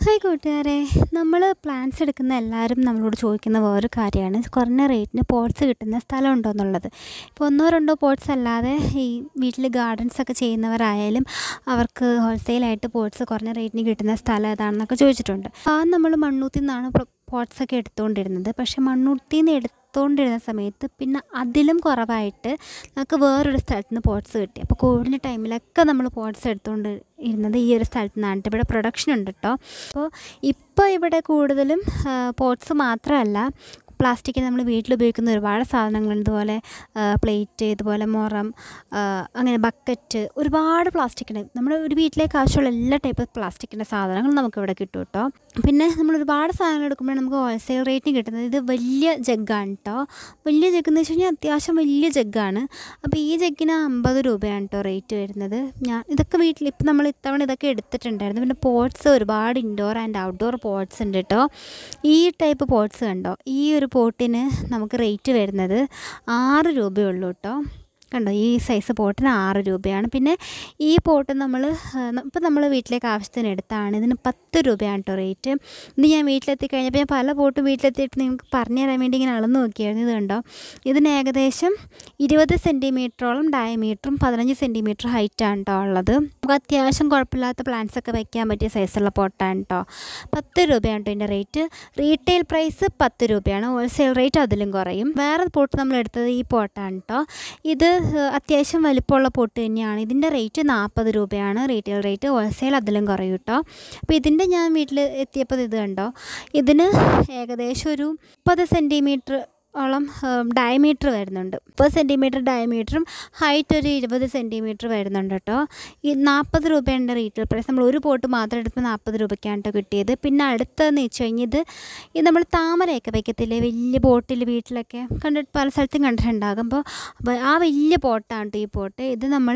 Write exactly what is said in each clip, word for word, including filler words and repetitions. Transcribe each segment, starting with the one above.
Hi കൂട്ടുകാരെ, നമ്മൾ plants എടുക്കുന്ന എല്ലാവരും നമ്മളോട് ചോദിക്കുന്ന വേറൊരു കാര്യമാണ് കുറഞ്ഞ റേറ്റിന് പോട്ട്സ് കിട്ടുന്ന സ്ഥലം ഉണ്ടോ എന്നുള്ളത്. ഇപ്പോൾ ഒന്നോ രണ്ടോ പോട്ട്സ് അല്ലാതെ ഈ വീട്ടിൽ ഗാർഡൻസ് ഒക്കെ ചെയ്യുന്നവരായാലും അവർക്ക് ഹോൾസെയിലായിട്ട് പോട്ട്സ് കുറഞ്ഞ റേറ്റിന് കിട്ടുന്ന സ്ഥലം ഏതാണെന്നൊക്കെ ചോദിച്ചിട്ടുണ്ട്. ആ നമ്മൾ മണ്ണൂത്തിൽ നിന്നാണ് പോട്ട്സൊക്കെ എടുത്തുകൊണ്ടിരുന്നത്. പക്ഷേ മണ്ണൂത്തിൽ നിന്ന് എടുത്തുകൊണ്ടിരുന്ന സമയത്ത് പിന്നെ അതിലും കുറവായിട്ട് നമുക്ക് വേറൊരു സ്ഥലത്ത് നിന്ന് പോട്ട്സ് കിട്ടി. അപ്പോൾ കോവിഡിൻ്റെ ടൈമിലൊക്കെ നമ്മൾ പോട്ട്സ് എടുത്തുകൊണ്ട് ഇരുന്നത് ഈ ഒരു സ്ഥലത്ത് നിന്നാണ്. ഇവിടെ പ്രൊഡക്ഷൻ ഉണ്ട് കേട്ടോ. അപ്പോൾ ഇപ്പോൾ ഇവിടെ കൂടുതലും പോട്ട്സ് മാത്രമല്ല, പ്ലാസ്റ്റിക്കിൽ നമ്മൾ വീട്ടിലുപയോഗിക്കുന്ന ഒരുപാട് സാധനങ്ങളുണ്ട്. ഇതുപോലെ പ്ലേറ്റ്, ഇതുപോലെ മുറം, അങ്ങനെ ബക്കറ്റ്, ഒരുപാട് പ്ലാസ്റ്റിക്കിൻ്റെ നമ്മൾ ഒരു വീട്ടിലേക്ക് ആവശ്യമുള്ള എല്ലാ ടൈപ്പ് പ്ലാസ്റ്റിക്കിൻ്റെ സാധനങ്ങളും നമുക്കിവിടെ കിട്ടും കേട്ടോ. പിന്നെ നമ്മൾ ഒരുപാട് സാധനങ്ങൾ എടുക്കുമ്പോൾ നമുക്ക് ഹോൾസെയിൽ റേറ്റിന് കിട്ടുന്നത് ഇത് വലിയ ജഗ്ഗാണ് കേട്ടോ. വലിയ ജഗ്ഗ് എന്ന് വെച്ച് കഴിഞ്ഞാൽ അത്യാവശ്യം വലിയ ജഗ്ഗാണ്. അപ്പോൾ ഈ ജഗ്ഗിന് അമ്പത് രൂപയാണ് കേട്ടോ റേറ്റ് വരുന്നത്. ഞാൻ ഇതൊക്കെ വീട്ടിൽ ഇപ്പം നമ്മൾ ഇത്തവണ ഇതൊക്കെ എടുത്തിട്ടുണ്ടായിരുന്നു. പിന്നെ പോട്ട്സ് ഒരുപാട് ഇൻഡോർ ആൻഡ് ഔട്ട്ഡോർ പോട്ട്സ് ഉണ്ട് കേട്ടോ. ഈ ടൈപ്പ് പോട്ട്സ് കണ്ടോ, ഈ ഒരു പോട്ടിന് നമുക്ക് റേറ്റ് വരുന്നത് ആറ് രൂപയുള്ളൂ കേട്ടോ. കണ്ടോ, ഈ സൈസ് പോട്ടിന് ആറ് രൂപയാണ്. പിന്നെ ഈ പോട്ട് നമ്മൾ ഇപ്പം നമ്മൾ വീട്ടിലേക്ക് ആവശ്യത്തിന് എടുത്താണ്. ഇതിന് പത്ത് രൂപയാണ് കേട്ടോ റേറ്റ്. ഇത് ഞാൻ വീട്ടിലെത്തി കഴിഞ്ഞപ്പോൾ ഞാൻ പല പോട്ടും വീട്ടിലെത്തിയിട്ട് നിങ്ങൾക്ക് പറഞ്ഞു തരാൻ വേണ്ടി ഇങ്ങനെ അളന്ന് നോക്കിയായിരുന്നു. ഇത് കണ്ടോ, ഇതിന് ഏകദേശം ഇരുപത് സെൻറ്റിമീറ്ററോളം ഡയമീറ്ററും പതിനഞ്ച് സെൻറ്റിമീറ്റർ ഹൈറ്റാണ് കേട്ടോ ഉള്ളത്. നമുക്ക് അത്യാവശ്യം കുഴപ്പമില്ലാത്ത പ്ലാന്റ്സ് ഒക്കെ വയ്ക്കാൻ പറ്റിയ സൈസുള്ള പോട്ടാണ് കേട്ടോ. പത്ത് രൂപയാണ് കേട്ടോ ഇതിൻ്റെ റേറ്റ്. റീറ്റെയിൽ പ്രൈസ് പത്ത് രൂപയാണ്. ഹോൾസെയിൽ റേറ്റ് അതിലും കുറയും. വേറെ പോട്ട് നമ്മൾ എടുത്തത് ഈ പോട്ടാണ് കേട്ടോ. ഇത് അത്യാവശ്യം വലിപ്പമുള്ള പോട്ട് തന്നെയാണ്. ഇതിൻ്റെ റേറ്റ് നാൽപ്പത് രൂപയാണ് റീറ്റെയിൽ റേറ്റ്. ഹോൾസെയിൽ അതിലും കുറയും കേട്ടോ. അപ്പോൾ ഇതിൻ്റെ ഞാൻ വീട്ടിൽ എത്തിയപ്പോൾ ഇത് കണ്ടോ, ഇതിന് ഏകദേശം ഒരു മുപ്പത് സെൻറ്റിമീറ്റർ ഓളം ഡയമീറ്റർ വരുന്നുണ്ട്. മുപ്പത് സെൻറ്റിമീറ്റർ ഡയമീറ്ററും ഹൈറ്റ് ഒരു ഇരുപത് സെൻറ്റിമീറ്റർ വരുന്നുണ്ട് കേട്ടോ. ഈ നാൽപ്പത് രൂപയുടെ റീറ്റെയിൽ പ്രൈസ്. നമ്മൾ ഒരു പോട്ട് മാത്രം എടുത്തപ്പോൾ നാൽപ്പത് രൂപയ്ക്കാണ് കേട്ടോ കിട്ടിയത്. പിന്നെ അടുത്തതെന്ന് വെച്ച് കഴിഞ്ഞാൽ ഇത് ഇത് നമ്മൾ താമരയൊക്കെ വയ്ക്കത്തില്ലേ, വലിയ പോട്ടിൽ വീട്ടിലൊക്കെ കണ്ടിട്ട് പല സ്ഥലത്തും കണ്ടിട്ടുണ്ടാകുമ്പോൾ. അപ്പോൾ ആ വലിയ പോട്ടാണ് കേട്ടോ ഈ പോട്ട്. ഇത് നമ്മൾ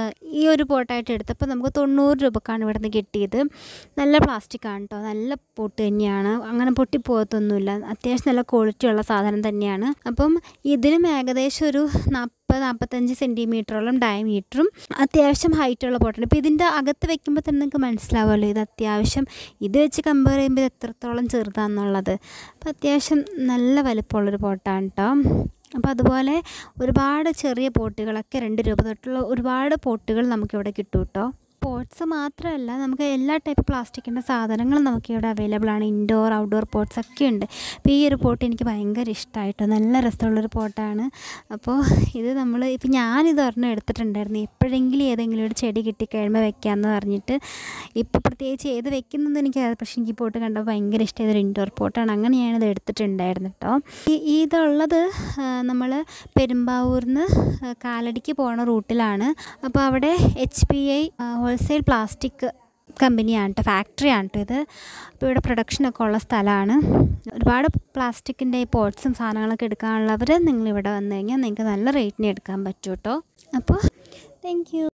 ഈ ഒരു പോട്ടായിട്ട് എടുത്തപ്പോൾ നമുക്ക് തൊണ്ണൂറ് രൂപക്കാണ് ഇവിടെ നിന്ന് കിട്ടിയത്. നല്ല പ്ലാസ്റ്റിക്കാണ് കേട്ടോ, നല്ല പോട്ട് തന്നെയാണ്, അങ്ങനെ പൊട്ടിപ്പോകത്തൊന്നുമില്ല. അത്യാവശ്യം നല്ല ക്വാളിറ്റി ഉള്ള സാധനം തന്നെ ാണ് അപ്പം ഇതിനും ഏകദേശം ഒരു നാൽപ്പത് നാൽപ്പത്തഞ്ച് സെൻറ്റിമീറ്ററോളം ഡയമീറ്ററും അത്യാവശ്യം ഹൈറ്റുള്ള പോട്ടുണ്ട്. ഇപ്പോൾ ഇതിൻ്റെ അകത്ത് വെക്കുമ്പോൾ തന്നെ നിങ്ങൾക്ക് മനസ്സിലാവുമല്ലോ ഇത് അത്യാവശ്യം ഇത് വെച്ച് കമ്പയർ ചെയ്യുമ്പോൾ ഇത് എത്രത്തോളം ചെറുതാണെന്നുള്ളത്. അപ്പോൾ അത്യാവശ്യം നല്ല വലിപ്പമുള്ളൊരു പോട്ടാണ് കേട്ടോ. അപ്പോൾ അതുപോലെ ഒരുപാട് ചെറിയ പോട്ടുകളൊക്കെ രണ്ട് രൂപ തൊട്ടുള്ള ഒരുപാട് പോട്ടുകൾ നമുക്കിവിടെ കിട്ടും കേട്ടോ. പോട്ട്സ് മാത്രമല്ല, നമുക്ക് എല്ലാ ടൈപ്പ് പ്ലാസ്റ്റിക്കിൻ്റെ സാധനങ്ങളും നമുക്കിവിടെ അവൈലബിൾ ആണ്. ഇൻഡോർ ഔട്ട്ഡോർ പോട്ട്സ് ഒക്കെ ഉണ്ട്. അപ്പോൾ ഈ ഒരു പോട്ട് എനിക്ക് ഭയങ്കര ഇഷ്ടമായിട്ടോ, നല്ല രസമുള്ളൊരു പോട്ടാണ്. അപ്പോൾ ഇത് നമ്മൾ ഇപ്പം ഞാനിത് ഒരെണ്ണം എടുത്തിട്ടുണ്ടായിരുന്നു. എപ്പോഴെങ്കിലും ഏതെങ്കിലും ഒരു ചെടി കിട്ടിക്കഴിയുമ്പോൾ വെക്കാമെന്ന് പറഞ്ഞിട്ട്. ഇപ്പോൾ പ്രത്യേകിച്ച് ഏത് വെക്കുന്നതെന്ന് എനിക്കറിയാം, പക്ഷേ എനിക്ക് ഈ പോട്ട് കണ്ടപ്പോൾ ഭയങ്കര ഇഷ്ടം. ഇതൊരു ഇൻഡോർ പോട്ടാണ്. അങ്ങനെ ഞാനിത് എടുത്തിട്ടുണ്ടായിരുന്നു കേട്ടോ. ഈ ഇതുള്ളത് നമ്മൾ പെരുമ്പാവൂരിൽ നിന്ന് കാലടിക്ക് പോകുന്ന റൂട്ടിലാണ്. അപ്പോൾ അവിടെ H P I wholesale plastic കമ്പനിയാണ് കേട്ടോ, ഫാക്ടറിയാണ് കേട്ടോ ഇത്. അപ്പോൾ ഇവിടെ പ്രൊഡക്ഷനൊക്കെ ഉള്ള സ്ഥലമാണ്. ഒരുപാട് പ്ലാസ്റ്റിക്കിൻ്റെ ഈ പോട്ട്സും സാധനങ്ങളൊക്കെ എടുക്കാനുള്ളവർ നിങ്ങളിവിടെ വന്നു കഴിഞ്ഞാൽ നിങ്ങൾക്ക് നല്ല റേറ്റിന് എടുക്കാൻ പറ്റും കേട്ടോ. അപ്പോൾ താങ്ക് യു.